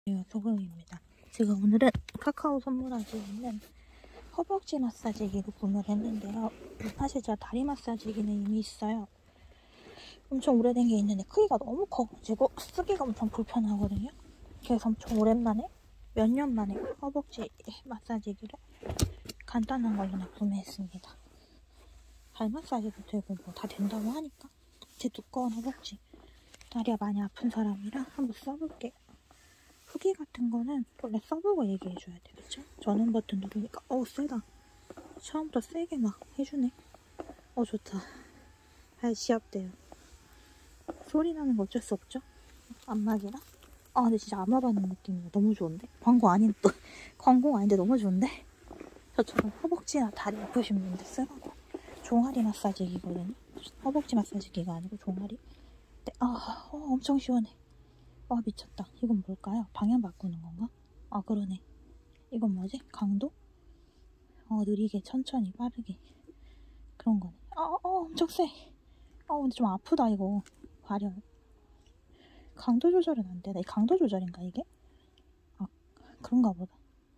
소금입니다. 제가 오늘은 카카오 선물하고 있는 허벅지 마사지기를 구매를 했는데요. 사실 제가 다리 마사지기는 이미 있어요. 엄청 오래된 게 있는데 크기가 너무 커가지고 쓰기가 엄청 불편하거든요. 그래서 엄청 오랜만에 몇 년 만에 허벅지 마사지기를 간단한 걸로 구매했습니다. 발 마사지도 되고 뭐 다 된다고 하니까 제 두꺼운 허벅지 다리가 많이 아픈 사람이랑 한번 써볼게요. 후기 같은 거는 원래 써보고 얘기해줘야 돼, 그쵸? 전원 버튼 누르니까 세다. 처음부터 세게 막 해주네. 좋다. 발 시합돼요. 소리 나는 거 어쩔 수 없죠? 안마기랑? 근데 진짜 안마 받는 느낌이야. 너무 좋은데? 광고 아닌데 너무 좋은데? 저처럼 허벅지나 다리 아프신 분들 쓰라고. 종아리 마사지기거든요. 허벅지 마사지기가 아니고 종아리. 근데 엄청 시원해. 미쳤다. 이건 뭘까요? 방향 바꾸는 건가? 그러네. 이건 뭐지? 강도? 느리게, 천천히, 빠르게. 그런 거네. 엄청 세. 근데 좀 아프다, 이거. 발열. 강도 조절은 안 되나? 강도 조절인가, 이게? 그런가 보다.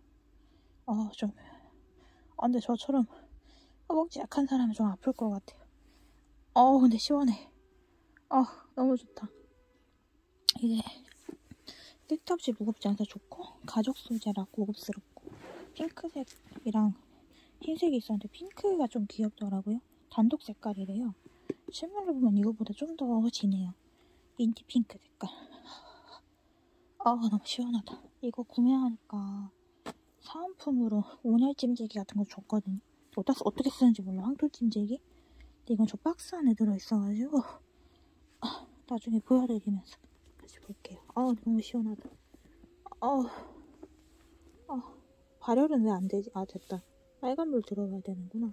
근데 저처럼 허벅지 약한 사람은 좀 아플 것 같아요. 근데 시원해. 너무 좋다. 이게 끝없이 무겁지 않아서 좋고, 가죽 소재라 고급스럽고, 핑크색이랑 흰색이 있었는데 핑크가 좀 귀엽더라고요. 단독 색깔이래요. 실물로 보면 이거보다 좀 더 진해요. 인디 핑크 색깔. 너무 시원하다. 이거 구매하니까 사은품으로 온열 찜질기 같은 거 줬거든요. 어떻게 쓰는지 몰라. 황토 찜질기? 근데 이건 저 박스 안에 들어있어가지고 나중에 보여드리면서 다시 볼게요. 너무 시원하다. 발열은 왜 안 되지? 됐다. 빨간 물 들어가야 되는구나.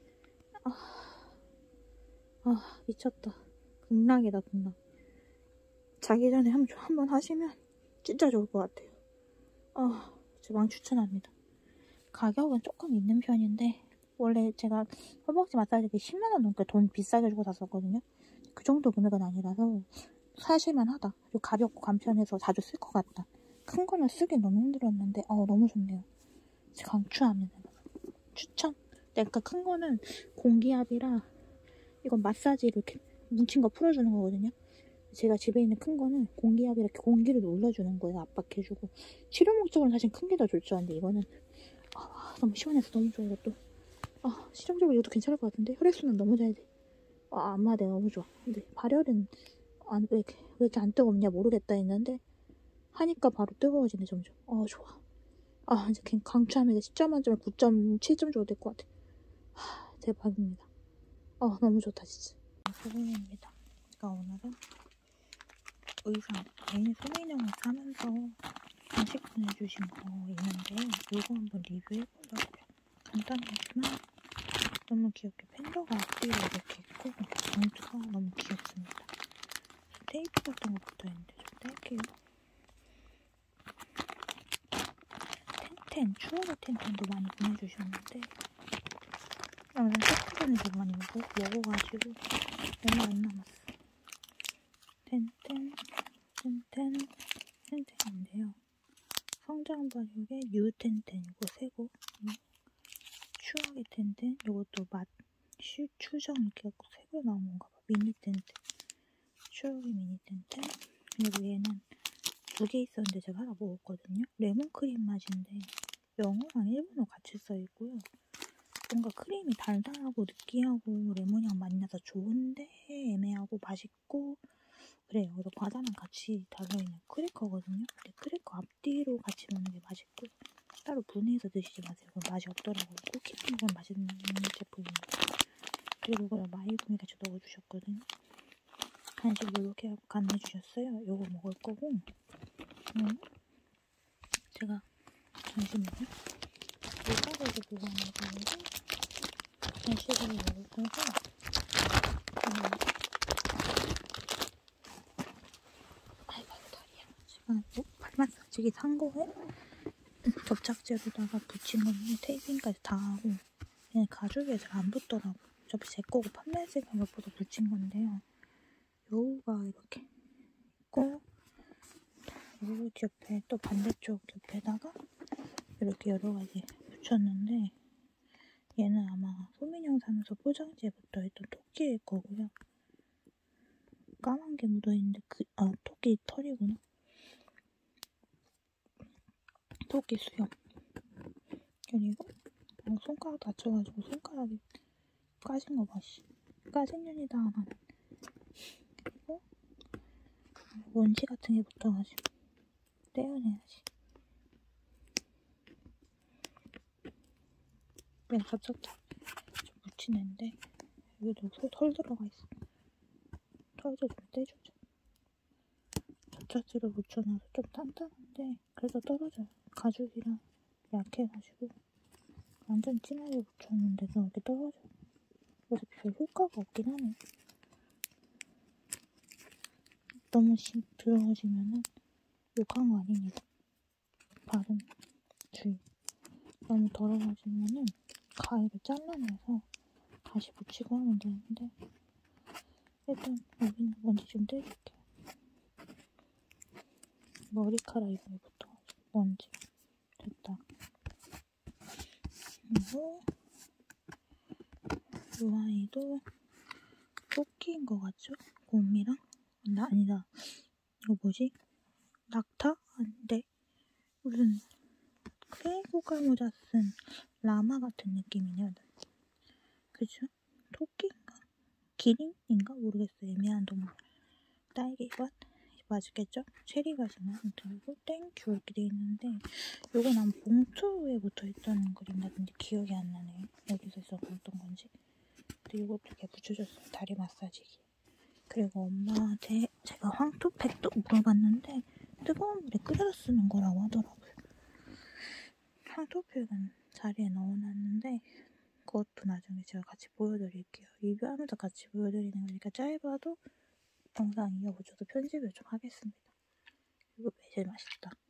미쳤다. 극락이다, 극락. 자기 전에 한번 하시면 진짜 좋을 것 같아요. 제가 추천합니다. 가격은 조금 있는 편인데, 원래 제가 허벅지 마사지기 10만원 넘게 돈 비싸게 주고 샀었거든요. 그 정도 금액은 아니라서 사실만 하다. 그리고 가볍고 간편해서 자주 쓸 것 같다. 큰 거는 쓰기 너무 힘들었는데, 너무 좋네요. 강추합니다. 추천. 그러니까 큰 거는 공기압이라, 이건 마사지 이렇게 뭉친 거 풀어주는 거거든요. 제가 집에 있는 큰 거는 공기압이 이렇게 공기를 눌러주는 거예요. 압박해주고. 치료 목적으로는 사실 큰 게 더 좋을 줄 알았는데 이거는 너무 시원해서 너무 좋은 것도. 실용적으로 이것도 괜찮을 것 같은데 혈액순환 너무 잘 돼. 안마대 너무 좋아. 근데 발열은 왜 이렇게 안 뜨겁냐 모르겠다 했는데 하니까 바로 뜨거워지네 점점. 좋아. 이제 그냥 강추하면 10점 만점에 9.7점 줘도 될 것 같아. 대박입니다. 너무 좋다 진짜. 소금입니다. 제가 오늘은 의상 개인 소민용을 사면서 간식 보내주신 거 있는데요. 이거 한번 리뷰해보려고요. 간단하지만 너무 귀엽게 팬더가 앞뒤로 이렇게 있고 봉투가 너무 귀엽습니다. 테이프 같은 거 붙어있는데 좀 뗄게요. 추억의 텐텐도 많이 보내주셨는데 오늘 세트전에서 많이 먹어가지고 얼마 안 남았어. 텐텐인데요. 성장 발육의 뉴 텐텐 이거 새거. 추억의 텐텐 이것도 맛 추정 이렇게 해갖고 새거 나온 건가 봐. 미니 텐텐. 추억의 미니 텐텐. 그리고 얘는 2개 있었는데 제가 하나 먹었거든요. 레몬크림 맛인데 영어랑 일본어 같이 써있고요. 뭔가 크림이 달달하고 느끼하고 레몬향 많이 나서 좋은데 애매하고 맛있고 그래요. 그래서 과자랑 같이 달려있는 크래커거든요. 근데 크래커 앞뒤로 같이 먹는 게 맛있고 따로 분해해서 드시지 마세요. 그건 맛이 없더라고요. 쿠키랑 건 맛있는 제품입니다. 그리고 이걸 마이구미 같이 넣어주셨거든요. 간식 이렇게 하고 간내주셨어요. 요거 먹을 거고 제가 잠시만요. 요가버드 보관해가지고 간식을 먹을 거고 아이고 다리야. 제가 발 마사지기 산 거에 접착제로다가 붙인 건데 테이핑까지 다 하고 그냥 가죽에 잘 안 붙더라고. 어차피 제 거고 판매세 가격보다 붙인 건데요. 여우가 이렇게 있고 그리고 옆에 또 반대쪽 옆에다가 이렇게 여러 가지 붙였는데 얘는 아마 소민형 사면서 포장지에 붙어있던 토끼일 거고요. 까만 게 묻어있는데 토끼 털이구나. 토끼 수염. 그리고 손가락 다쳐가지고 손가락이 까진 거 봐, 씨. 까진 년이다. 그리고 먼지 같은 게 붙어가지고 떼어내야지. 그냥 접착제 좀 묻히는데 여기도 털 들어가 있어. 털도 좀 떼주자. 접착제를 묻혀놔서 좀 단단한데 그래도 떨어져요. 가죽이랑 약해가지고 완전 진하게 묻혔는데도 이렇게 떨어져. 그래서 별 효과가 없긴 하네. 너무 들어가지면은 욕한 거 아닙니다. 발음 주의. 너무 더러워지면은 가위를 잘라내서 다시 붙이고 하면 되는데 일단 여기는 먼지 좀 떼줄게요. 머리카락 이번에 붙어가지고 먼지 됐다. 그리고 이 아이도 토끼인 것 같죠? 곰이랑 아니다. 이거 뭐지? 낙타? 아닌데 무슨 크레이고가 모자 쓴 라마 같은 느낌이네요. 그죠? 토끼인가? 기린인가? 모르겠어요. 애매한 동물. 딸기밭? 맞겠죠? 체리밭이나 그리고 땡큐 이렇게 돼 있는데 요건 아마 봉투에 붙어있다는 그림 같은데 기억이 안 나네요. 여기서 있었던 건지. 근데 이것도 이렇게 붙여줬어요. 다리 마사지기. 그리고 엄마한테 제가 황토팩도 물어봤는데 뜨거운 물에 끓여서 쓰는 거라고 하더라고요. 황토팩은 자리에 넣어놨는데 그것도 나중에 제가 같이 보여드릴게요. 리뷰하면서 같이 보여드리는 거니까 짧아도 영상 이어서 저도 편집을 좀 하겠습니다. 이거 매실 맛있다.